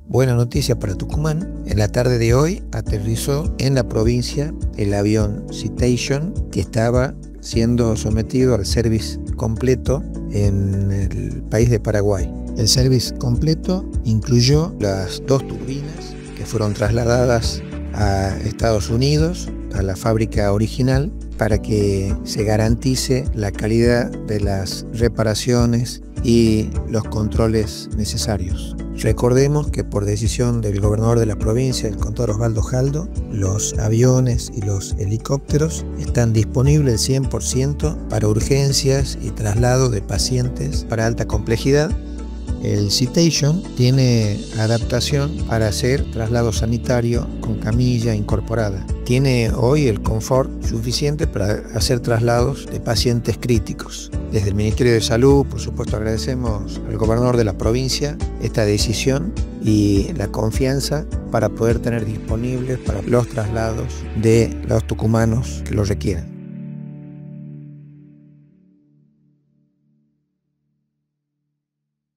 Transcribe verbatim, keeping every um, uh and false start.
Buena noticia para Tucumán. En la tarde de hoy aterrizó en la provincia el avión Citation, que estaba siendo sometido al service completo en el país de Paraguay. El service completo incluyó las dos turbinas que fueron trasladadas a Estados Unidos, a la fábrica original, para que se garantice la calidad de las reparaciones y los controles necesarios. Recordemos que por decisión del gobernador de la provincia, el contador Osvaldo Jaldo, los aviones y los helicópteros están disponibles al cien por ciento para urgencias y traslado de pacientes para alta complejidad. El Citation tiene adaptación para hacer traslado sanitario con camilla incorporada. Tiene hoy el confort suficiente para hacer traslados de pacientes críticos. Desde el Ministerio de Salud, por supuesto, agradecemos al gobernador de la provincia esta decisión y la confianza para poder tener disponibles para los traslados de los tucumanos que lo requieran.